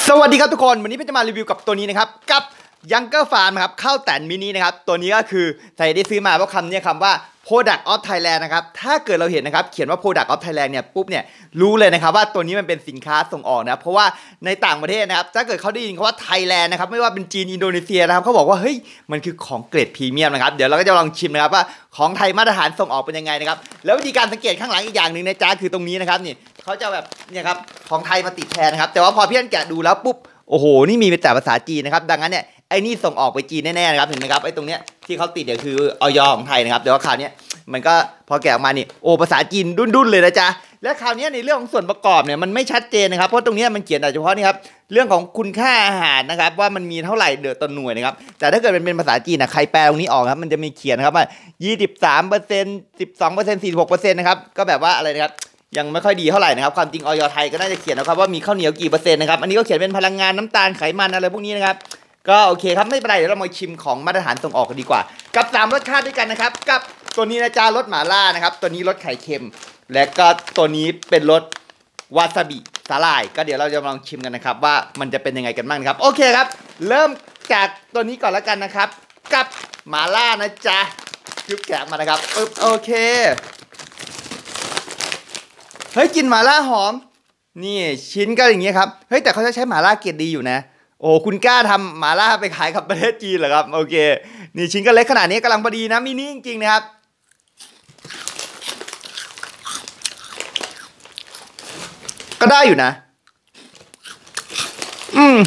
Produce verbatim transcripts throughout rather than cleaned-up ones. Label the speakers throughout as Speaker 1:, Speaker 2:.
Speaker 1: สวัสดีครับทุกคนวันนี้พี่จะมารีวิวกับตัวนี้นะครับกับยังเกอร์ฟาร์มครับข้าวแต่นมินินะครับตัวนี้ก็คือใส่ได้ซื้อมาเพราะคำนี้คำว่า Product of Thailand นะครับถ้าเกิดเราเห็นนะครับเขียนว่า Product of Thailand เนี่ยปุ๊บเนี่ยรู้เลยนะครับว่าตัวนี้มันเป็นสินค้าส่งออกนะเพราะว่าในต่างประเทศนะครับถ้าเกิดเขาได้ยินคำว่า Thailand นะครับไม่ว่าเป็นจีนอินโดนีเซียนะครับเขาบอกว่าเฮ้ยมันคือของเกรดพรีเมียมนะครับเดี๋ยวเราก็จะลองชิมนะครับว่าของไทยมาตรฐานส่งออกเป็นยังไงนะครับแล้ววิธีการสังเกตข้างหลังอีกอย่างหนึ่งนะจ๊ะคือตรงนี้นะครับนี่เขาจะแบบเนี่ยครับของไทยมาติดแทนนะครับแต่ว่าพอพี่อันแกะดูแล้วปุ๊บโอ้โหนี่มีแต่ภาษาจีนนะครับดังนั้นเนี่ยไอ้นี่ส่งออกไปจีนแน่ๆนะครับเห็นไหมครับไอ้ตรงเนี้ยที่เขาติดเนี่ยคือออยของไทยนะครับแต่ว่าคราวนี้มันก็พอแกะออกมานี่โอ้ภาษาจีนดุ้นๆเลยนะจ๊ะและคราวนี้ในเรื่องของส่วนประกอบเนี่ยมันไม่ชัดเจนนะครับเพราะตรงนี้มันเขียนแต่เฉพาะนี่ครับเรื่องของคุณค่าอาหารนะครับว่ามันมีเท่าไหร่เดือดต่อหน่วยนะครับแต่ถ้าเกิดเป็นเป็นภาษาจีนนะใครแปลตรงนี้ออกครับมันจะมีเขียนนะครับว่ายี่สิบสามเปอร์เซ็นต์สิบสองเปอร์เซ็นต์สี่สิบหกเปอร์เซ็นต์นะครับก็แบบว่าอะไรนะครับยังไม่ค่อยดีเท่าไหร่นะครับความจริงออยไทยก็น่าจะเขียนนะครับว่ามีข้าวเหนียวกี่เปอร์เซ็นต์นะครับอันนี้ก็เขียนเป็นพลังงานน้ำตาลไขมันอะไรพวกนี้นะครับก็โอเคครับไม่เป็นไรเดี๋ยวเรามาชิมของมาตรฐานส่งออกกันดีกว่ากับสามรสชาติด้วยกันนะครับกับตัวนี้นะจ๊ะรสหม่าล่านะครับตัวนี้รสไข่เค็มและก็ตัวนี้เป็นรสวาซาบิสาหร่ายก็เดี๋ยวเราจะลองชิมกันนะครับว่ามันจะเป็นยังไงกันบ้างครับโอเคครับเริ่มจากตัวนี้ก่อนแล้วกันนะครับกับหม่าล่านะจ๊ะยุบแกะมานะครับปึ๊บโอเคเฮ้ยกลิ่นหม่าล่าหอมนี่ชิ้นก็อย่างเงี้ยครับเฮ้ยแต่เขาจะใช้หม่าล่าเกรดดีอยู่นะโอ้คุณกล้าทำหม่าล่าไปขายกับประเทศจีนเหรอครับโอเคนี่ชิ้นก็เล็กขนาดนี้กำลังพอดีนะมินิจริงๆนะครับก็ได้อยู่นะอืม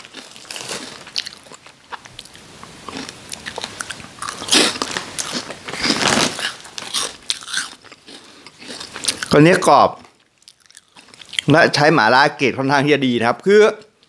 Speaker 1: ตัวนี้กรอบและใช้หม่าล่าเกรดค่อนข้างที่จะดีนะครับคือ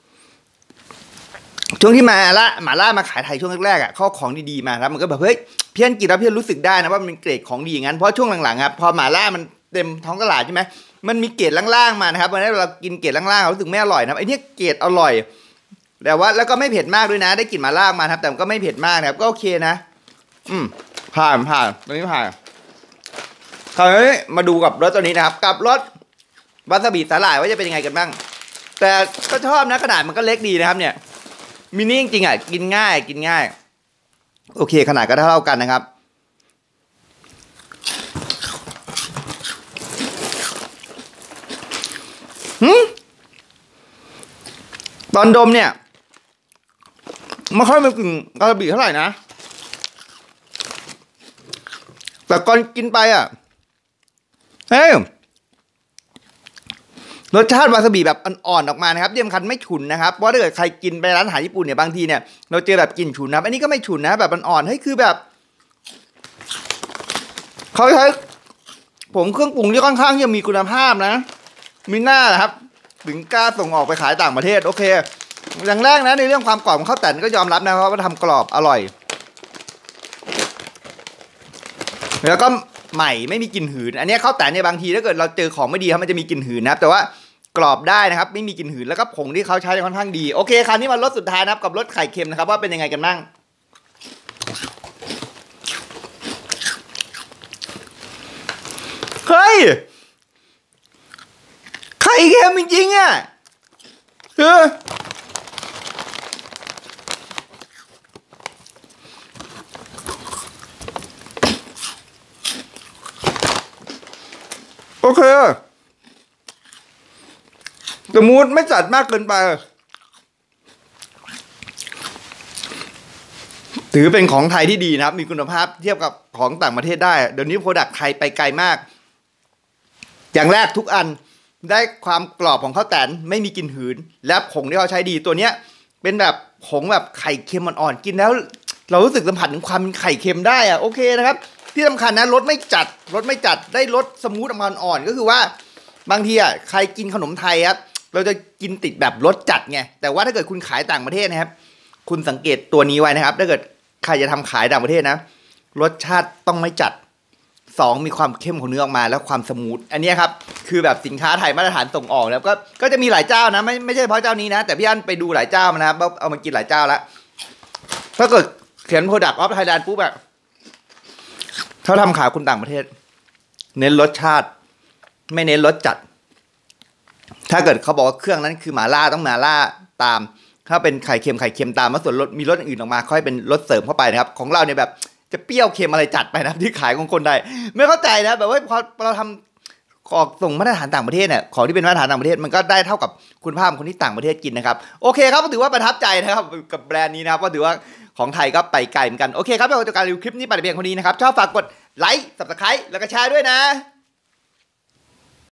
Speaker 1: ช่วงที่มาละหม่าล่ามาขายไทยช่วงแรกๆอ่ะข้อของดีๆมาครับมันก็แบบเฮ้ยเพี้ยนกินแล้วเพี้ยนรู้สึกได้นะว่ามันเป็นเกรดของดีอย่างนั้นเพราะช่วงหลังๆครับพอหม่าล่ามันเต็มท้องตลาดใช่ไหมมันมีเกรดล่างๆมานะครับวันนี้เรากินเกรดล่างๆเรารู้สึกไม่อร่อยนะไอ้นี่เกรดอร่อยแต่ว่าแล้วก็ไม่เผ็ดมากด้วยนะได้กลิ่นหม่าล่ามาครับแต่ก็ไม่เผ็ดมากนะครับก็โอเคนะอืมผ่านผ่านตัวนี้ผ่านคราวนี้มาดูกับรสตัวนี้นะครับกับรสวาซาบิสาหร่ายว่าจะเป็นยังไงกันบ้างแต่ก็ชอบนะขนาดมันก็เล็กดีนะครับเนี่ยมินิจริงๆอ่ะกินง่ายกินง่ายโอเคขนาดก็เท่ากันนะครับหืมตอนดมเนี่ยไม่ค่อยมีกลิ่นวาซาบิเท่าไหร่นะแต่ก่อนกินไปอ่ะเฮ้ยรสชาติวาซาบิแบบอ่อนๆออกมานะครับที่สำคัญไม่ฉุนนะครับเพราะถ้าเกิดใครกินไปร้านอาหารญี่ปุ่นเนี่ยบางทีเนี่ยเราเจอแบบกลิ่นฉุนนะอันนี้ก็ไม่ฉุนนะแบบอ่อนๆเฮ้ยคือแบบเขาใช้ผมเครื่องปรุงที่ค่อนข้างที่มีคุณภาพนะมีหน้าครับถึงกล้าส่งออกไปขายต่างประเทศโอเคอย่างแรกนะในเรื่องความกรอบของข้าวแต่นก็ยอมรับนะครับว่าทำกรอบอร่อยแล้วก็ใหม่ไม่มีกลิ่นหืนอันนี้ข้าวแต่นเนี่ยบางทีถ้าเกิดเราเจอของไม่ดีครับมันจะมีกลิ่นหืนนะครับแต่ว่ากรอบได้นะครับไม่มีกลิ่นหืนแล้วก็ผงที่เขาใช้ค่อนข้างดีโอเคคราวนี้มารสสุดท้ายนะครับกับรสไข่เค็มนะครับว่าเป็นยังไงกันบ้างเฮ้ยไข่เค็มจริงๆอ่ะเออโอเคสมูทไม่จัดมากเกินไปถือเป็นของไทยที่ดีนะครับมีคุณภาพเทียบกับของต่างประเทศได้เดี๋ยวนี้โปรดักต์ไทยไปไกลมากอย่างแรกทุกอันได้ความกรอบของข้าวแต่นไม่มีกลิ่นหืนและผงที่เขาใช้ดีตัวเนี้ยเป็นแบบผงแบบไข่เค็มอ่อนๆกินแล้วเรารู้สึกสัมผัสถึงความเป็นไข่เค็มได้อะโอเคนะครับที่สำคัญนะรสไม่จัดรสไม่จัดได้รสสมูทอ่อนๆก็คือว่าบางทีอ่ะใครกินขนมไทยครับเราจะกินติดแบบรสจัดไงแต่ว่าถ้าเกิดคุณขายต่างประเทศนะครับคุณสังเกตตัวนี้ไว้นะครับถ้าเกิดใครจะทำขายต่างประเทศนะรสชาติต้องไม่จัดสองมีความเข้มของเนื้อออกมาแล้วความสมูทอันนี้ครับคือแบบสินค้าไทยมาตรฐานส่งออกแล้วก็ก็จะมีหลายเจ้านะไม่ไม่ใช่เฉพาะเจ้านี้นะแต่พี่อันไปดูหลายเจ้ามานะครับเอามากินหลายเจ้าแล้วถ้าเกิดเขียน Product of Thailand ปุ๊บแบบเขาทำขายคุณต่างประเทศเน้นรสชาติไม่เน้นรสจัด ถ้าเกิดเขาบอกว่าเครื่องนั้นคือหม่าล่าต้องหม่าล่าตามถ้าเป็นไข่เค็มไข่เค็มตามแล้วส่วนรสมีรสอื่นออกมาค่อยเป็นรสเสริมเข้าไปนะครับของเราเนี่ยแบบจะเปรี้ยวเค็มอะไรจัดไปนะที่ขายของคนไทยไม่เข้าใจนะแบบว่าพอเราทำของส่งมาตรฐานต่างประเทศเนี่ยของที่เป็นมาตรฐานต่างประเทศมันก็ได้เท่ากับคุณภาพคนที่ต่างประเทศกินนะครับโอเคครับก็ถือว่าประทับใจนะครับกับแบรนด์นี้นะครับก็ถือว่าของไทยก็ไปไกลเหมือนกันโอเคครับเราจะการรีวิวคลิปนี้ไปเพียงเท่านี้นะครับชอบฝากกดไลค์ ซับสไครบ์ แล้วก็แชร์ด้วยนะ